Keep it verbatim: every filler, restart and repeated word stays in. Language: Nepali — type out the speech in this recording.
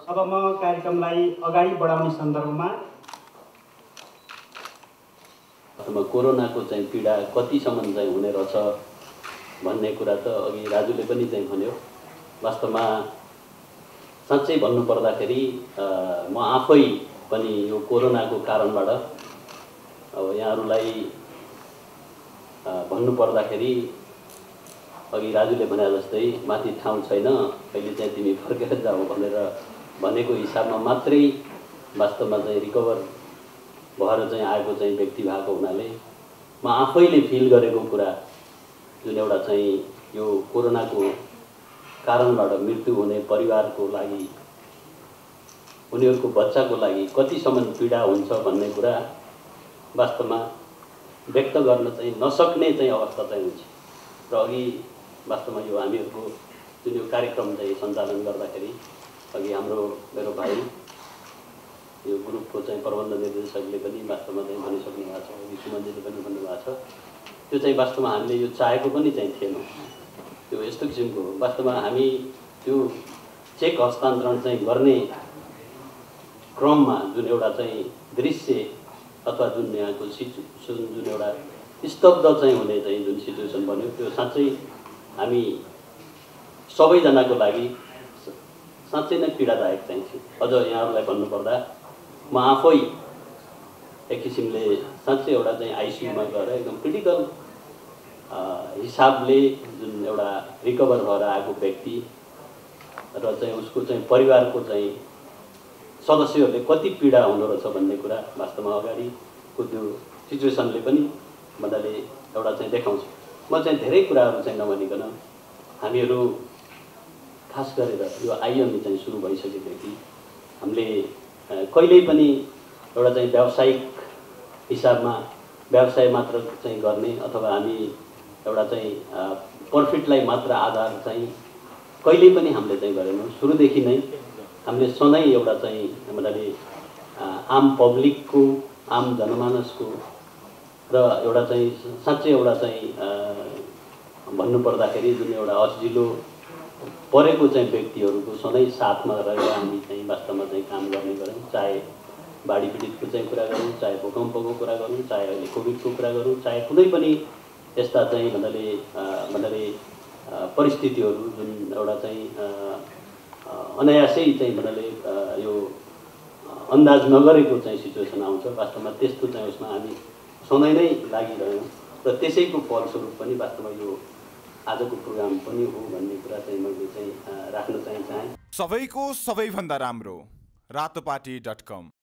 अब म कार्यक्रमलाई अगाडि बढाउने सन्दर्भमा कोरोनाको चाहिँ पीडा कतिसम्म चाहिँ हुने रहेछ भन्ने कुरा त अघि राजुले पनि चाहिँ भन्यो। वास्तवमा साँच्चै भन्नुपर्दाखेरि म आफै पनि यो कोरोनाको कारणबाट अब यहाँहरूलाई भन्नुपर्दाखेरि अघि राजुले भने जस्तै माथि ठाउँ छैन, अहिले चाहिँ तिमी फर्केर जाऊ भनेर भनेको हिसाबमा मात्रै वास्तवमा चाहिँ रिकभर भएर चाहिँ आएको चाहिँ व्यक्ति भएको हुनाले म आफैले फिल गरेको कुरा जुन एउटा चाहिँ यो कोरोनाको कारणबाट मृत्यु हुने परिवारको लागि, उनीहरूको बच्चाको लागि कतिसम्म पीडा हुन्छ भन्ने कुरा वास्तवमा व्यक्त गर्न चाहिँ नसक्ने चाहिँ अवस्था चाहिँ हुन्छ। र अघि वास्तवमा यो हामीहरूको जुन यो कार्यक्रम चाहिँ सञ्चालन गर्दाखेरि अघि हाम्रो मेरो भाइ यो ग्रुपको चाहिँ प्रबन्ध निर्देशकले पनि वास्तवमा चाहिँ भनिसक्नु भएको छ, अघि सुमनजीले पनि भन्नुभएको छ। त्यो चाहिँ वास्तवमा हामीले यो चाहेको पनि चाहिँ थिएन। त्यो यस्तो किसिमको वास्तवमा हामी त्यो चेक हस्तान्तरण चाहिँ गर्ने क्रममा जुन एउटा चाहिँ दृश्य अथवा जुन यहाँको सिचुएसन जुन एउटा स्तब्ध चाहिँ हुने चाहिँ जुन सिचुएसन बन्यो त्यो साँच्चै हामी सबैजनाको लागि साँच्चै नै पीडादायक चाहिँ थियो। अझ यहाँहरूलाई भन्नुपर्दा म आफै एक किसिमले साँच्चै एउटा चाहिँ आइसियुमा गएर एकदम क्रिटिकल हिसाबले जुन एउटा रिकभर भएर आएको व्यक्ति र चाहिँ उसको चाहिँ परिवारको चाहिँ सदस्यहरूले कति पीडा हुँदो रहेछ भन्ने कुरा वास्तवमा अगाडिको त्यो सिचुएसनले पनि मजाले एउटा चाहिँ देखाउँछ। म चाहिँ धेरै कुराहरू चाहिँ नभनिकन हामीहरू खास गरेर यो आईएमई चाहिँ सुरु भइसकेदेखि हामीले कहिल्यै पनि एउटा चाहिँ व्यावसायिक हिसाबमा व्यवसाय मात्र चाहिँ गर्ने अथवा हामी एउटा चाहिँ प्रफिटलाई मात्र आधार चाहिँ कहिल्यै पनि हामीले चाहिँ गरेनौँ। सुरुदेखि नै हामीले सधैँ एउटा चाहिँ मजाले आम पब्लिकको, आम जनमानसको र एउटा चाहिँ साँच्चै एउटा चाहिँ भन्नुपर्दाखेरि जुन एउटा अजिलो परेको चाहिँ व्यक्तिहरूको सधैँ साथमा रहेर हामी चाहिँ वास्तवमा चाहिँ काम गर्ने गऱ्यौँ। चाहे बाढी पीडितको चाहिँ कुरा गरौँ, चाहे भूकम्पको कुरा गरौँ, चाहे अहिले कोभिडको कुरा गरौँ, चाहे कुनै पनि यस्ता चाहिँ भन्नाले भन्नाले परिस्थितिहरू जुन एउटा चाहिँ अनायासै चाहिँ भन्नाले यो अन्दाज नगरेको चाहिँ सिचुएसन आउँछ। वास्तवमा त्यस्तो चाहिँ उसमा हामी सधैँ नै लागिरह्यौँ र त्यसैको फलस्वरूप पनि वास्तवमा यो आजको प्रोग्राम पनि हो भन्ने कुरा चाहिँ मैले चाहिँ राख्न चाहिँ चाहेँ। सबैको सबैभन्दा राम्रो रातोपाटी डट कम।